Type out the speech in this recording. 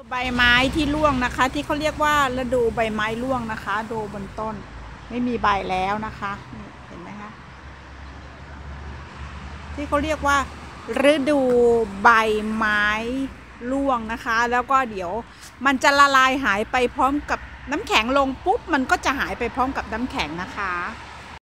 ใบไม้ที่ร่วงนะคะที่เขาเรียกว่าฤดูใบไม้ร่วงนะคะดูบนต้นไม่มีใบแล้วนะคะนี่เห็นไหมคะที่เขาเรียกว่าฤดูใบไม้ร่วงนะคะแล้วก็เดี๋ยวมันจะละลายหายไปพร้อมกับน้ำแข็งลงปุ๊บมันก็จะหายไปพร้อมกับน้ำแข็งนะคะ